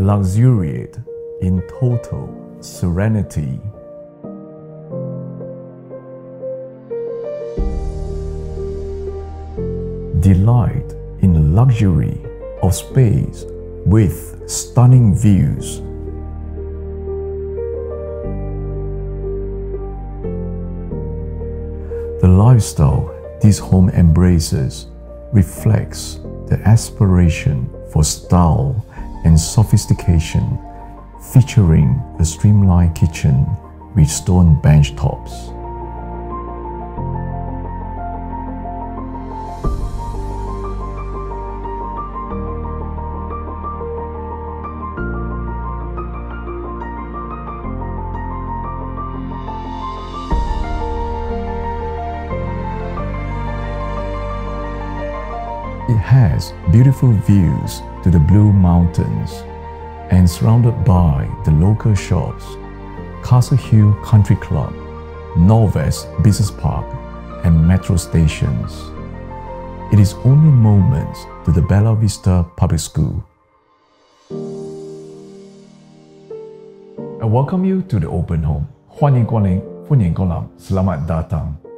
luxuriate in total serenity. Delight in the luxury of space with stunning views. The lifestyle this home embraces reflects the aspiration for style and sophistication, featuring a streamlined kitchen with stone benchtops. It has beautiful views to the Blue Mountains and surrounded by the local shops, Castle Hill Country Club, Norwest Business Park, and metro stations. It is only moments to the Bella Vista Public School. I welcome you to the open home. 欢迎光临，欢迎光临 Selamat datang.